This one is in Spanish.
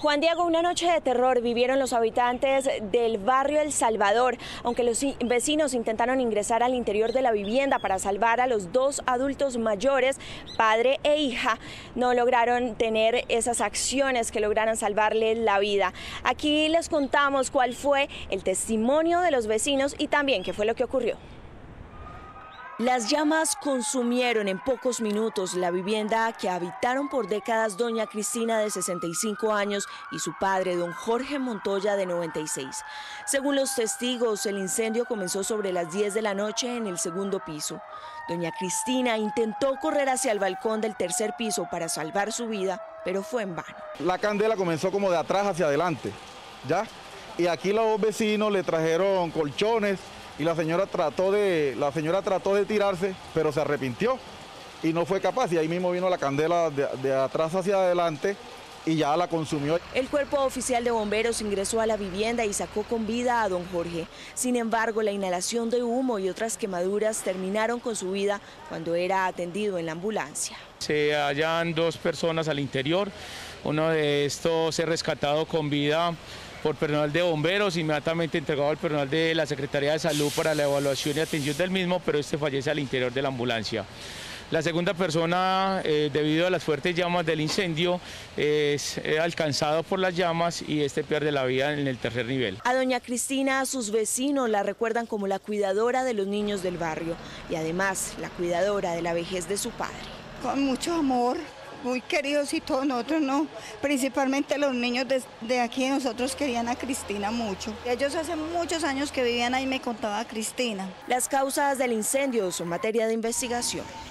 Juan Diego, una noche de terror vivieron los habitantes del barrio El Salvador. Aunque los vecinos intentaron ingresar al interior de la vivienda para salvar a los dos adultos mayores, padre e hija, no lograron tener esas acciones que lograran salvarles la vida. Aquí les contamos cuál fue el testimonio de los vecinos y también qué fue lo que ocurrió. Las llamas consumieron en pocos minutos la vivienda que habitaron por décadas doña Cristina, de 65 años, y su padre, don Jorge Montoya, de 96. Según los testigos, el incendio comenzó sobre las 10 de la noche en el segundo piso. Doña Cristina intentó correr hacia el balcón del tercer piso para salvar su vida, pero fue en vano. La candela comenzó como de atrás hacia adelante, ¿ya? Y aquí los vecinos le trajeron colchones, y la señora trató de tirarse, pero se arrepintió y no fue capaz, y ahí mismo vino la candela de atrás hacia adelante y ya la consumió. El cuerpo oficial de bomberos ingresó a la vivienda y sacó con vida a don Jorge. Sin embargo, la inhalación de humo y otras quemaduras terminaron con su vida cuando era atendido en la ambulancia. Se hallan dos personas al interior, uno de estos es rescatado con vida por personal de bomberos, inmediatamente entregado al personal de la Secretaría de Salud para la evaluación y atención del mismo, pero este fallece al interior de la ambulancia. La segunda persona, debido a las fuertes llamas del incendio, es alcanzado por las llamas y este pierde la vida en el tercer nivel. A doña Cristina, sus vecinos la recuerdan como la cuidadora de los niños del barrio y además la cuidadora de la vejez de su padre. Con mucho amor, muy queridos, y todos nosotros no, principalmente los niños de aquí, nosotros querían a Cristina mucho. Ellos hace muchos años que vivían ahí, me contaba Cristina. Las causas del incendio son materia de investigación.